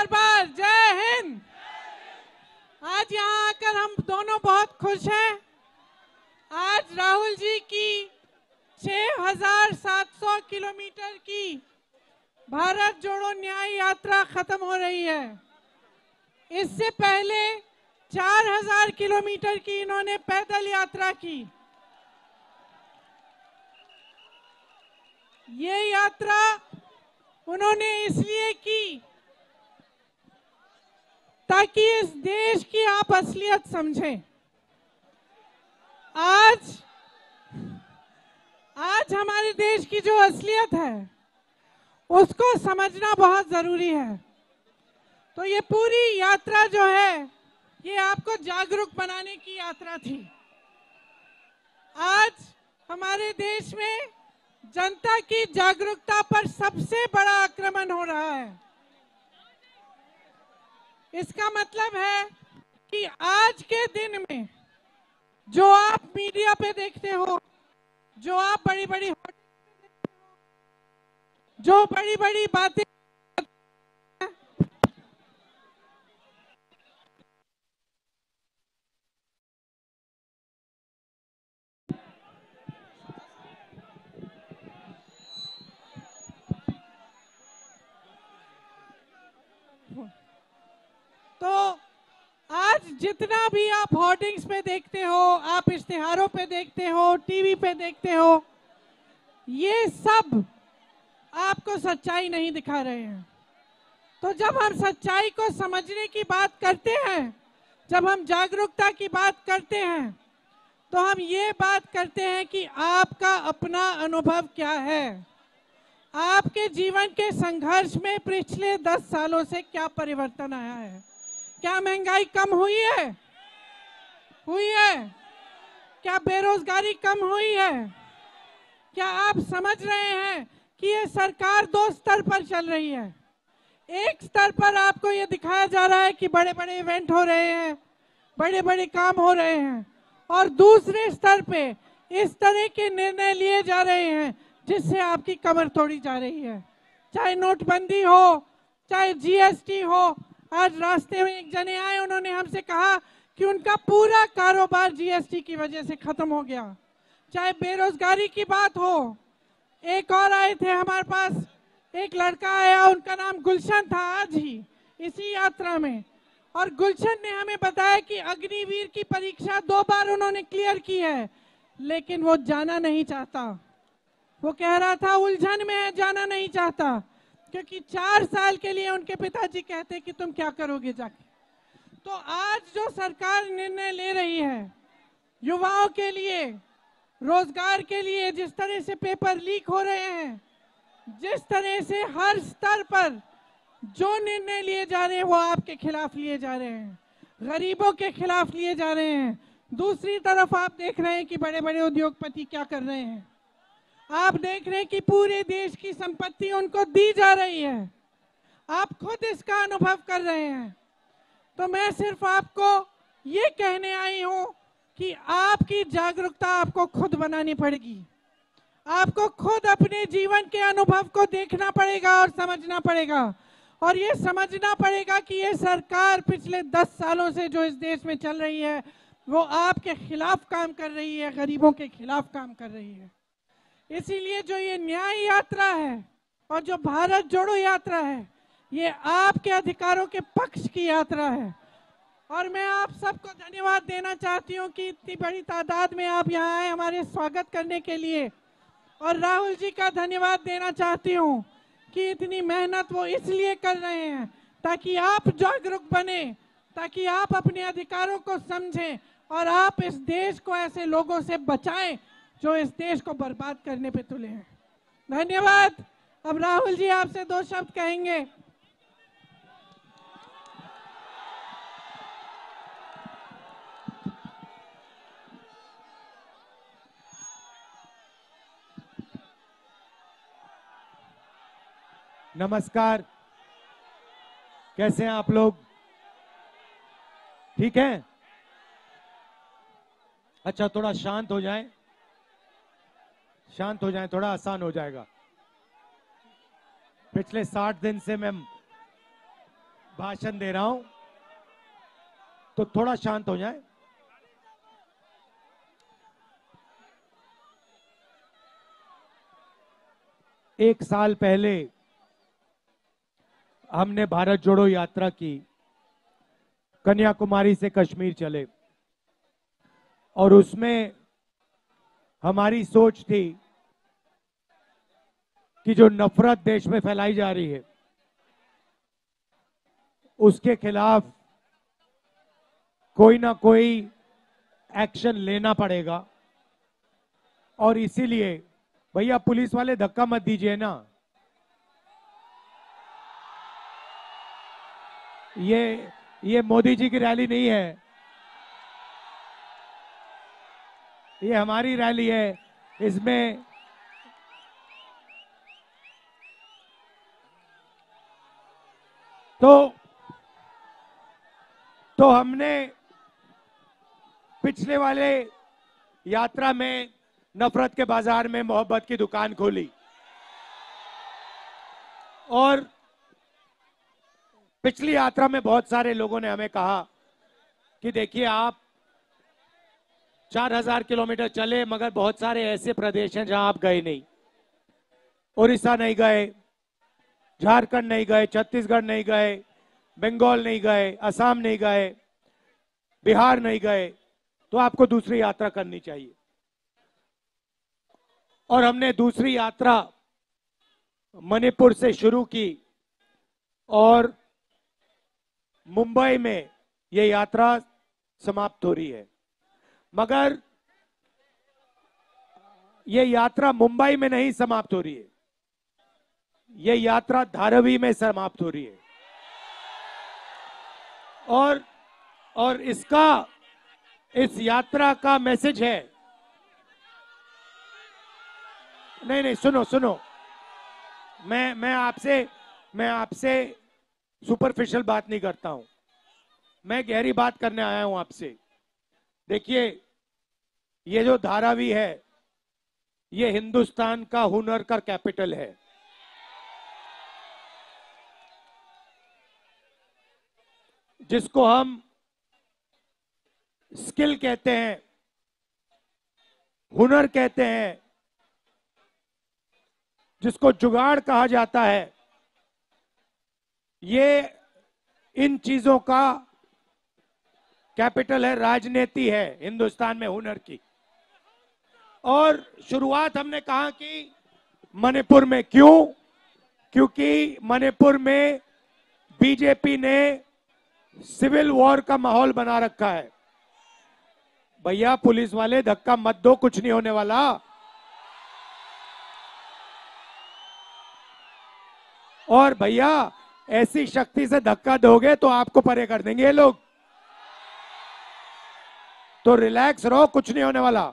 दरबार, जय हिंद। आज यहाँ आकर हम दोनों बहुत खुश हैं। आज राहुल जी की 6,700 किलोमीटर की भारत जोड़ो न्याय यात्रा खत्म हो रही है। इससे पहले 4,000 किलोमीटर की इन्होंने पैदल यात्रा की। ये यात्रा उन्होंने इसलिए की ताकि इस देश की आप असलियत समझें। आज हमारे देश की जो असलियत है उसको समझना बहुत जरूरी है। तो ये पूरी यात्रा जो है ये आपको जागरूक बनाने की यात्रा थी। आज हमारे देश में जनता की जागरूकता पर सबसे बड़ा आक्रमण हो रहा है। इसका मतलब है कि आज के दिन में जो आप मीडिया पे देखते हो, जो आप बड़ी बड़ी बातें, तो आज जितना भी आप होर्डिंग्स पे देखते हो, आप इश्तिहारों पे देखते हो, टीवी पे देखते हो, ये सब आपको सच्चाई नहीं दिखा रहे हैं। तो जब हम सच्चाई को समझने की बात करते हैं, जब हम जागरूकता की बात करते हैं, तो हम ये बात करते हैं कि आपका अपना अनुभव क्या है, आपके जीवन के संघर्ष में पिछले 10 सालों से क्या परिवर्तन आया है। क्या महंगाई कम हुई है? हुई है। क्या बेरोजगारी कम हुई है? क्या आप समझ रहे हैं कि ये सरकार 2 स्तर पर चल रही है। एक स्तर पर आपको ये दिखाया जा रहा है कि बड़े बड़े इवेंट हो रहे हैं, बड़े बड़े काम हो रहे हैं, और दूसरे स्तर पे इस तरह के निर्णय लिए जा रहे हैं जिससे आपकी कमर तोड़ी जा रही है। चाहे नोटबंदी हो, चाहे जीएसटी हो। आज रास्ते में एक जने आए, उन्होंने हमसे कहा कि उनका पूरा कारोबार जीएसटी की वजह से खत्म हो गया। चाहे बेरोजगारी की बात हो, एक और आए थे हमारे पास, एक लड़का आया, उनका नाम गुलशन था, आज ही इसी यात्रा में, और गुलशन ने हमें बताया कि अग्निवीर की परीक्षा 2 बार उन्होंने क्लियर की है, लेकिन वो जाना नहीं चाहता। वो कह रहा था उलझन में है, जाना नहीं चाहता, क्योंकि 4 साल के लिए उनके पिताजी कहते कि तुम क्या करोगे जाके। तो आज जो सरकार निर्णय ले रही है युवाओं के लिए, रोजगार के लिए, जिस तरह से पेपर लीक हो रहे हैं, जिस तरह से हर स्तर पर जो निर्णय लिए जा रहे हैं वो आपके खिलाफ लिए जा रहे हैं, गरीबों के खिलाफ लिए जा रहे हैं। दूसरी तरफ आप देख रहे हैं कि बड़े बड़े उद्योगपति क्या कर रहे हैं। आप देख रहे हैं कि पूरे देश की संपत्ति उनको दी जा रही है। आप खुद इसका अनुभव कर रहे हैं। तो मैं सिर्फ आपको ये कहने आई हूं कि आपकी जागरूकता आपको खुद बनानी पड़ेगी। आपको खुद अपने जीवन के अनुभव को देखना पड़ेगा और समझना पड़ेगा, और ये समझना पड़ेगा कि ये सरकार पिछले 10 सालों से जो इस देश में चल रही है वो आपके खिलाफ काम कर रही है, गरीबों के खिलाफ काम कर रही है। इसीलिए जो ये न्याय यात्रा है और जो भारत जोड़ो यात्रा है, ये आपके अधिकारों के पक्ष की यात्रा है। और मैं आप सबको धन्यवाद देना चाहती हूँ कि इतनी बड़ी तादाद में आप यहाँ आए हमारे स्वागत करने के लिए। और राहुल जी का धन्यवाद देना चाहती हूँ कि इतनी मेहनत वो इसलिए कर रहे हैं ताकि आप जागरूक बने, ताकि आप अपने अधिकारों को समझें और आप इस देश को ऐसे लोगों से बचाएं जो इस देश को बर्बाद करने पे तुले हैं। धन्यवाद। अब राहुल जी आपसे 2 शब्द कहेंगे। नमस्कार, कैसे हैं आप लोग? ठीक हैं? अच्छा, थोड़ा शांत हो जाएं, शांत हो जाएं, थोड़ा आसान हो जाएगा। पिछले 60 दिन से मैं भाषण दे रहा हूं, तो थोड़ा शांत हो जाए। एक साल पहले हमने भारत जोड़ो यात्रा की, कन्याकुमारी से कश्मीर चले, और उसमें हमारी सोच थी कि जो नफरत देश में फैलाई जा रही है उसके खिलाफ कोई ना कोई एक्शन लेना पड़ेगा। और इसीलिए भैया पुलिस वाले धक्का मत दीजिए ना, ये मोदी जी की रैली नहीं है, ये हमारी रैली है। इसमें तो हमने पिछले वाले यात्रा में नफरत के बाजार में मोहब्बत की दुकान खोली, और पिछली यात्रा में बहुत सारे लोगों ने हमें कहा कि देखिए आप 4000 किलोमीटर चले, मगर बहुत सारे ऐसे प्रदेश हैं जहां आप गए नहीं। उड़ीसा नहीं गए, झारखंड नहीं गए, छत्तीसगढ़ नहीं गए, बंगाल नहीं गए, असम नहीं गए, बिहार नहीं गए, तो आपको दूसरी यात्रा करनी चाहिए। और हमने दूसरी यात्रा मणिपुर से शुरू की, और मुंबई में यह यात्रा समाप्त हो रही है। मगर यह यात्रा मुंबई में नहीं समाप्त हो रही है, यह यात्रा धारावी में समाप्त हो रही है। और इस यात्रा का मैसेज है, नहीं सुनो, मैं आपसे सुपरफिशियल बात नहीं करता हूं, मैं गहरी बात करने आया हूं आपसे। देखिए, ये जो धारावी है, ये हिंदुस्तान का हुनर का कैपिटल है। जिसको हम स्किल कहते हैं, हुनर कहते हैं, जिसको जुगाड़ कहा जाता है, ये इन चीजों का कैपिटल है, राजनीति है हिंदुस्तान में हुनर की। और शुरुआत हमने कहा कि मणिपुर में, क्योंकि मणिपुर में बीजेपी ने सिविल वॉर का माहौल बना रखा है। भैया पुलिस वाले धक्का मत दो, कुछ नहीं होने वाला। और भैया ऐसी शक्ति से धक्का दोगे तो आपको परे कर देंगे ये लोग, तो रिलैक्स रहो, कुछ नहीं होने वाला।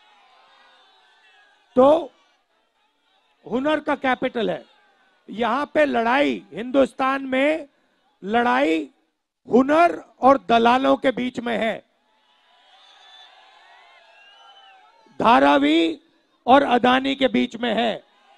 तो हुनर का कैपिटल है, यहां पे लड़ाई, हिंदुस्तान में लड़ाई हुनर और दलालों के बीच में है। धारावी और अदानी के बीच में है।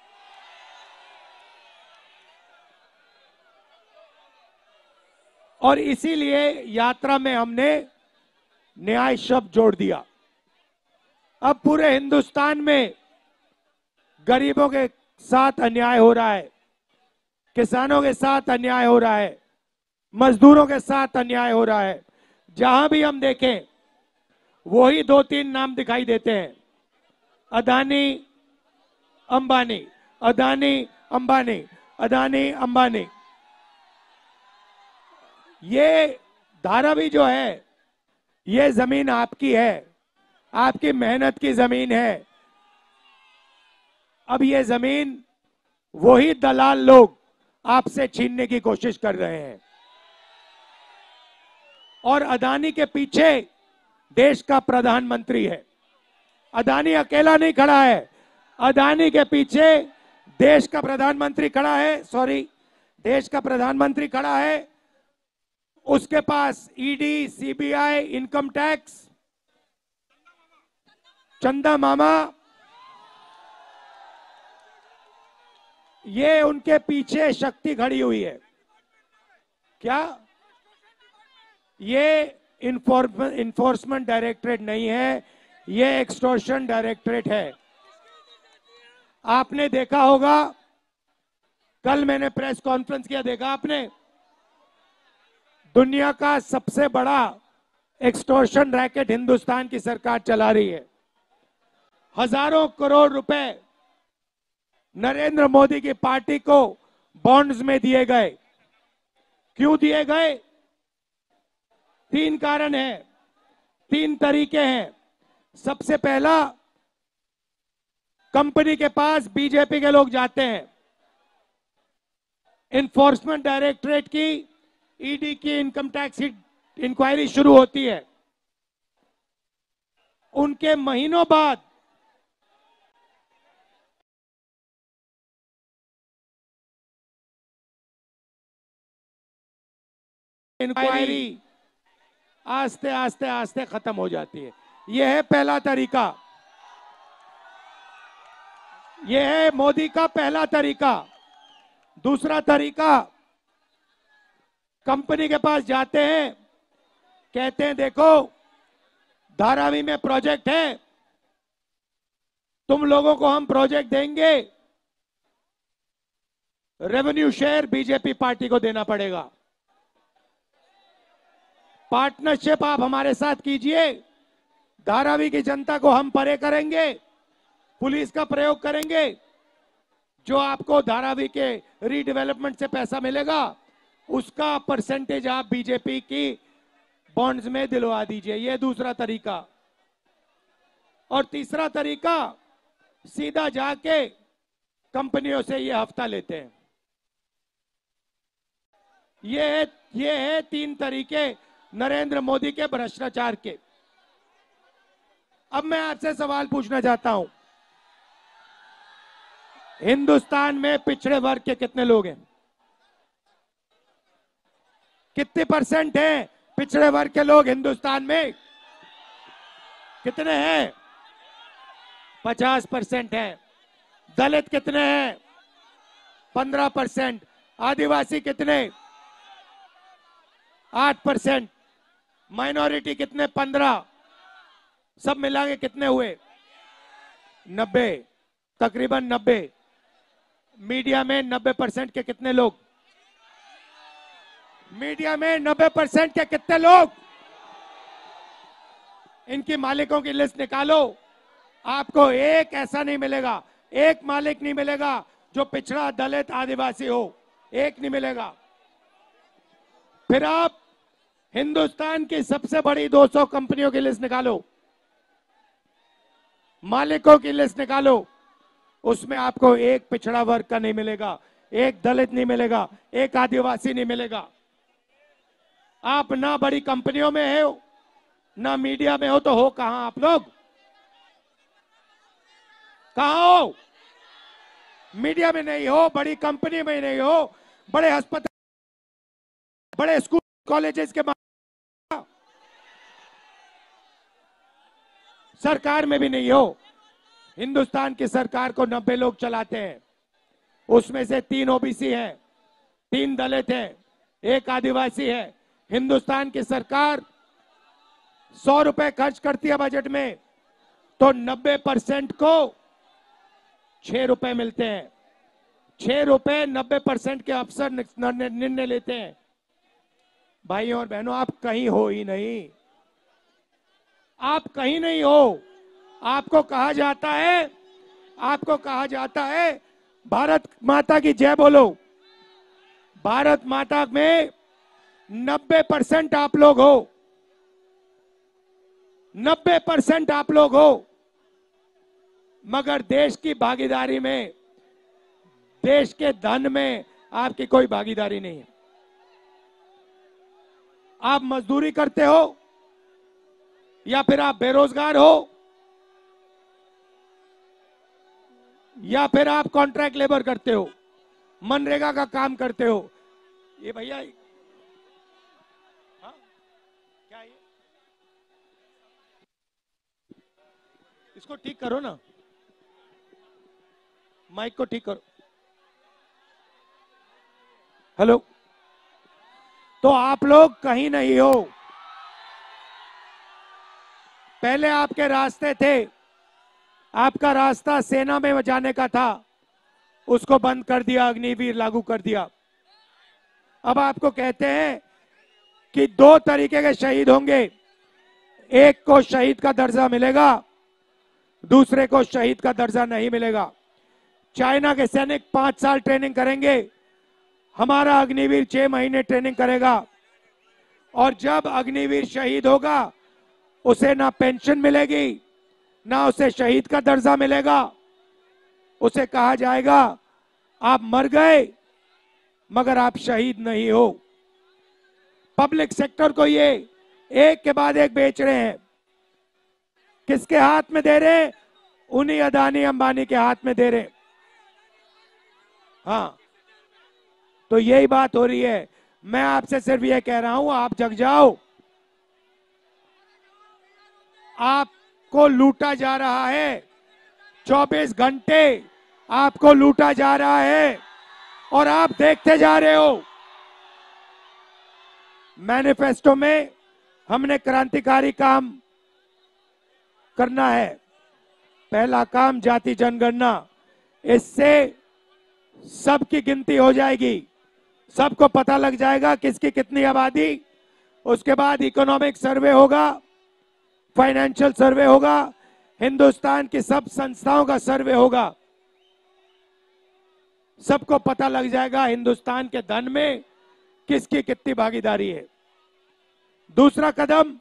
और इसीलिए यात्रा में हमने न्याय शब्द जोड़ दिया। अब पूरे हिंदुस्तान में गरीबों के साथ अन्याय हो रहा है, किसानों के साथ अन्याय हो रहा है, मजदूरों के साथ अन्याय हो रहा है। जहां भी हम देखें वही 2-3 नाम दिखाई देते हैं, अदानी अंबानी, अदानी अंबानी, अदानी अंबानी। ये धारावी जो है, ये जमीन आपकी है, आपकी मेहनत की जमीन है। अब ये जमीन वही दलाल लोग आपसे छीनने की कोशिश कर रहे हैं। और अदानी के पीछे देश का प्रधानमंत्री है। अदानी अकेला नहीं खड़ा है, अदानी के पीछे देश का प्रधानमंत्री खड़ा है, देश का प्रधानमंत्री खड़ा है। उसके पास ईडी, सीबीआई, इनकम टैक्स, चंदा मामा, ये उनके पीछे शक्ति खड़ी हुई है। क्या ये इन्फोर्समेंट डायरेक्टरेट नहीं है, ये एक्सटॉर्शन डायरेक्टरेट है। आपने देखा होगा, कल मैंने प्रेस कॉन्फ्रेंस किया, देखा आपने, दुनिया का सबसे बड़ा एक्सटॉर्शन रैकेट हिंदुस्तान की सरकार चला रही है। हजारों करोड़ रुपए नरेंद्र मोदी की पार्टी को बॉन्ड्स में दिए गए। क्यों दिए गए? 3 कारण हैं, 3 तरीके हैं। सबसे पहला, कंपनी के पास बीजेपी के लोग जाते हैं, इन्फोर्समेंट डायरेक्टरेट की, ईडी की इनकम टैक्स इंक्वायरी शुरू होती है। उनके महीनों बाद इंक्वायरी आस्ते आस्ते आस्ते खत्म हो जाती है। यह है पहला तरीका, यह है मोदी का पहला तरीका। दूसरा तरीका, कंपनी के पास जाते हैं, कहते हैं देखो धारावी में प्रोजेक्ट है, तुम लोगों को हम प्रोजेक्ट देंगे, रेवेन्यू शेयर बीजेपी पार्टी को देना पड़ेगा, पार्टनरशिप आप हमारे साथ कीजिए, धारावी की जनता को हम परे करेंगे, पुलिस का प्रयोग करेंगे, जो आपको धारावी के रीडेवलपमेंट से पैसा मिलेगा उसका परसेंटेज आप बीजेपी की बॉन्ड्स में दिलवा दीजिए। यह दूसरा तरीका। और तीसरा तरीका, सीधा जाके कंपनियों से ये हफ्ता लेते हैं। ये है 3 तरीके नरेंद्र मोदी के भ्रष्टाचार के। अब मैं आपसे सवाल पूछना चाहता हूं, हिंदुस्तान में पिछड़े वर्ग के कितने लोग हैं? कितने परसेंट हैं पिछड़े वर्ग के लोग हिंदुस्तान में? कितने हैं? 50% हैं। दलित कितने हैं? 15%। आदिवासी कितने? 8%। माइनॉरिटी कितने? 15। सब मिला के कितने हुए? 90, तकरीबन 90। मीडिया में 90% के कितने लोग? मीडिया में 90% के कितने लोग? इनकी मालिकों की लिस्ट निकालो, आपको एक ऐसा नहीं मिलेगा, एक मालिक नहीं मिलेगा जो पिछड़ा, दलित, आदिवासी हो, एक नहीं मिलेगा। फिर आप हिंदुस्तान की सबसे बड़ी 200 कंपनियों की लिस्ट निकालो, मालिकों की लिस्ट निकालो, उसमें आपको एक पिछड़ा वर्ग का नहीं मिलेगा, एक दलित नहीं मिलेगा, एक आदिवासी नहीं मिलेगा। आप ना बड़ी कंपनियों में हो, ना मीडिया में हो, तो हो कहां आप लोग? कहां हो? मीडिया में नहीं हो, बड़ी कंपनी में नहीं हो, बड़े अस्पताल, बड़े स्कूल कॉलेजेस के सरकार में भी नहीं हो। हिंदुस्तान की सरकार को 90 लोग चलाते हैं, उसमें से 3 ओबीसी हैं, 3 दलित हैं, 1 आदिवासी है। हिंदुस्तान की सरकार 100 रुपए खर्च करती है बजट में, तो 90% को 6 रुपए मिलते हैं। 6 रुपए 90% के अफसर निर्णय लेते हैं। भाइयों और बहनों, आप कहीं हो ही नहीं, आप कहीं नहीं हो। आपको कहा जाता है, आपको कहा जाता है भारत माता की जय बोलो। भारत माता में 90% आप लोग हो, 90% आप लोग हो, मगर देश की भागीदारी में, देश के धन में आपकी कोई भागीदारी नहीं है। आप मजदूरी करते हो या फिर आप बेरोजगार हो या फिर आप कॉन्ट्रैक्ट लेबर करते हो, मनरेगा का काम करते हो। ये भैया, हाँ? क्या ये? इसको ठीक करो ना, माइक को ठीक करो। हेलो, तो आप लोग कहीं नहीं हो। पहले आपके रास्ते थे, आपका रास्ता सेना में जाने का था, उसको बंद कर दिया, अग्निवीर लागू कर दिया। अब आपको कहते हैं कि 2 तरीके के शहीद होंगे, एक को शहीद का दर्जा मिलेगा, दूसरे को शहीद का दर्जा नहीं मिलेगा। चाइना के सैनिक 5 साल ट्रेनिंग करेंगे, हमारा अग्निवीर 6 महीने ट्रेनिंग करेगा, और जब अग्निवीर शहीद होगा उसे ना पेंशन मिलेगी, ना उसे शहीद का दर्जा मिलेगा। उसे कहा जाएगा आप मर गए मगर आप शहीद नहीं हो। पब्लिक सेक्टर को ये एक के बाद एक बेच रहे हैं। किसके हाथ में दे रहे हैं? उन्हीं अदानी अंबानी के हाथ में दे रहे हैं। हाँ, तो यही बात हो रही है। मैं आपसे सिर्फ ये कह रहा हूं, आप जग जाओ। आपको लूटा जा रहा है, 24 घंटे आपको लूटा जा रहा है और आप देखते जा रहे हो। मैनिफेस्टो में हमने क्रांतिकारी काम करना है। पहला काम जाति जनगणना, इससे सबकी गिनती हो जाएगी, सबको पता लग जाएगा किसकी कितनी आबादी। उसके बाद इकोनॉमिक सर्वे होगा, फाइनेंशियल सर्वे होगा, हिंदुस्तान की सब संस्थाओं का सर्वे होगा। सबको पता लग जाएगा हिंदुस्तान के धन में किसकी कितनी भागीदारी है। दूसरा कदम,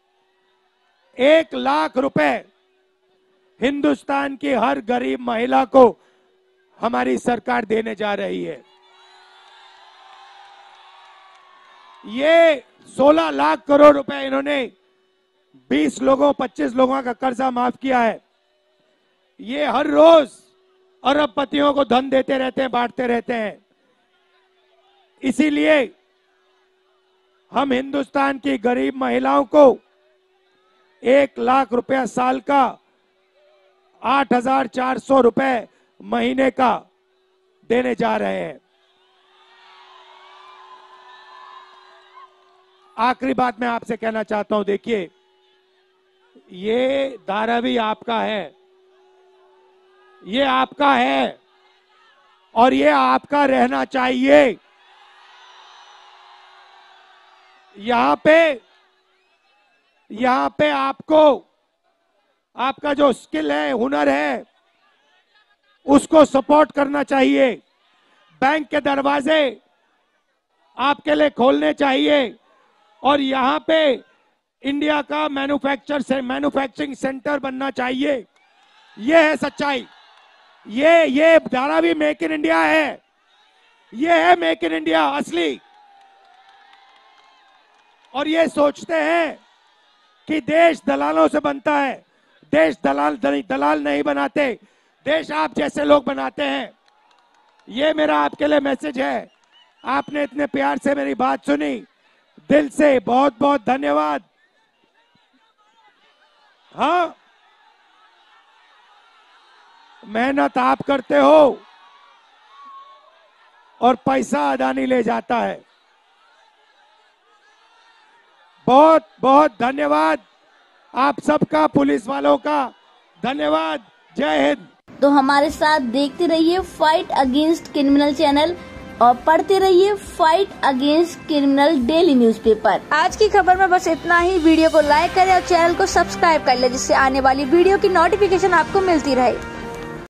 1 लाख रुपए हिंदुस्तान की हर गरीब महिला को हमारी सरकार देने जा रही है। ये 16 लाख करोड़ रुपए इन्होंने 20 लोगों 25 लोगों का कर्जा माफ किया है। ये हर रोज अरबपतियों को धन देते रहते हैं, बांटते रहते हैं। इसीलिए हम हिंदुस्तान की गरीब महिलाओं को 1 लाख रुपया साल का, 8,400 रुपए महीने का देने जा रहे हैं। आखिरी बात मैं आपसे कहना चाहता हूं, देखिए ये धारावी आपका है, ये आपका है और ये आपका रहना चाहिए। यहां पे आपको आपका जो स्किल है, हुनर है, उसको सपोर्ट करना चाहिए। बैंक के दरवाजे आपके लिए खोलने चाहिए और यहां पे इंडिया का मैन्युफैक्चरिंग सेंटर बनना चाहिए। ये है सच्चाई। ये धारावी मेक इन इंडिया है, ये है मेक इन इंडिया असली। और ये सोचते हैं कि देश दलालों से बनता है। देश दलाल नहीं बनाते, देश आप जैसे लोग बनाते हैं। ये मेरा आपके लिए मैसेज है। आपने इतने प्यार से मेरी बात सुनी, दिल से बहुत बहुत धन्यवाद। हाँ, मेहनत आप करते हो और पैसा अदानी ले जाता है। बहुत बहुत धन्यवाद आप सबका, पुलिस वालों का धन्यवाद। जय हिंद। तो हमारे साथ देखते रहिए फाइट अगेंस्ट क्रिमिनल चैनल और पढ़ते रहिए fight against criminal daily newspaper. आज की खबर में बस इतना ही। वीडियो को लाइक करें और चैनल को सब्सक्राइब कर ले, जिससे आने वाली वीडियो की नोटिफिकेशन आपको मिलती रहे।